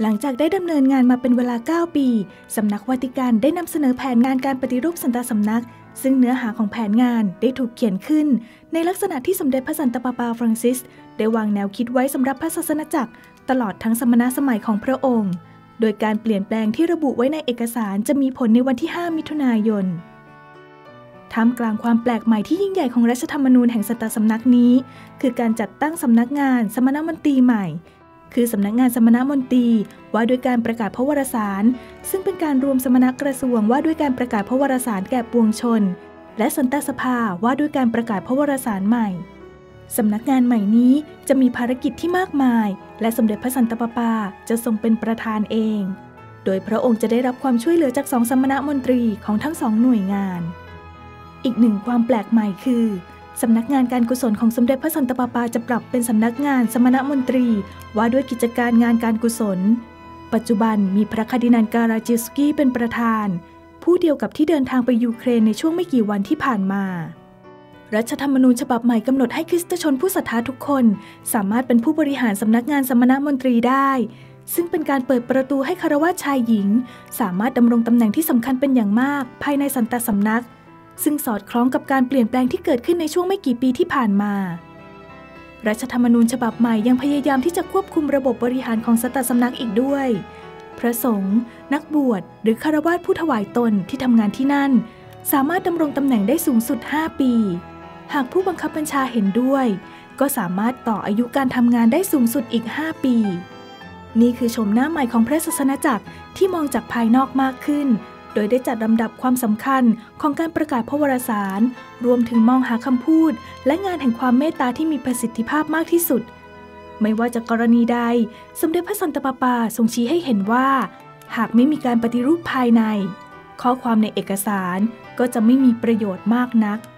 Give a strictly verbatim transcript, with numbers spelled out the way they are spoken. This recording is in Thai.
หลังจากได้ดำเนินงานมาเป็นเวลาเก้าปีสำนักวาติกันได้นำเสนอแผนงานการปฏิรูปสันตสำนักซึ่งเนื้อหาของแผนงานได้ถูกเขียนขึ้นในลักษณะที่สมเด็จพระสันตะปาปาฟรังซิสได้วางแนวคิดไว้สำหรับพระศาสนจักรตลอดทั้งสมณสมัยของพระองค์โดยการเปลี่ยนแปลงที่ระบุไว้ในเอกสารจะมีผลในวันที่ห้ามิถุนายนท่ามกลางความแปลกใหม่ที่ยิ่งใหญ่ของรัฐธรรมนูญแห่งสันตสำนักนี้คือการจัดตั้งสำนักงานสมณมนตรีใหม่คือสำนักงานสมณมนตรีว่าด้วยการประกาศพระวารสารซึ่งเป็นการรวมสมณกระทรวงว่าด้วยการประกาศพระวารสารแก่ปวงชนและสันตสภาว่าด้วยการประกาศพระวารสารใหม่สำนักงานใหม่นี้จะมีภารกิจที่มากมายและสมเด็จพระสันตะปาปาจะทรงเป็นประธานเองโดยพระองค์จะได้รับความช่วยเหลือจากสองสมณมนตรีของทั้งสองหน่วยงานอีกหนึ่งความแปลกใหม่คือสำนักงานการกุศลของสมเด็จพระสันตะปาปาจะปรับเป็นสำนักงานสมณมนตรีว่าด้วยกิจการงานการกุศลปัจจุบันมีพระคาร์ดินัลการาจิสกี้เป็นประธานผู้เดียวกับที่เดินทางไปยูเครนในช่วงไม่กี่วันที่ผ่านมารัฐธรรมนูญฉบับใหม่กำหนดให้คริสตชนผู้ศรัทธาทุกคนสามารถเป็นผู้บริหารสำนักงานสมณมนตรีได้ซึ่งเป็นการเปิดประตูให้คฤหัสถ์ชายหญิงสามารถดำรงตำแหน่งที่สำคัญเป็นอย่างมากภายในสันตสำนักซึ่งสอดคล้องกับการเปลี่ยนแปลงที่เกิดขึ้นในช่วงไม่กี่ปีที่ผ่านมารัฐธรรมนูญฉบับใหม่ยังพยายามที่จะควบคุมระบบบริหารของสันตสำนักอีกด้วยพระสงฆ์นักบวชหรือคฤหัสถ์ผู้ถวายตนที่ทำงานที่นั่นสามารถดำรงตำแหน่งได้สูงสุดห้าปีหากผู้บังคับบัญชาเห็นด้วยก็สามารถต่ออายุการทำงานได้สูงสุดอีกห้าปีนี่คือชมหน้าใหม่ของพระศาสนจักรที่มองจากภายนอกมากขึ้นโดยได้จัดลำดับความสำคัญของการประกาศพระวารสารรวมถึงมองหาคำพูดและงานแห่งความเมตตาที่มีประสิทธิภาพมากที่สุดไม่ว่าจะกรณีใดสมเด็จพระสันตะปาปาทรงชี้ให้เห็นว่าหากไม่มีการปฏิรูปภายในข้อความในเอกสารก็จะไม่มีประโยชน์มากนัก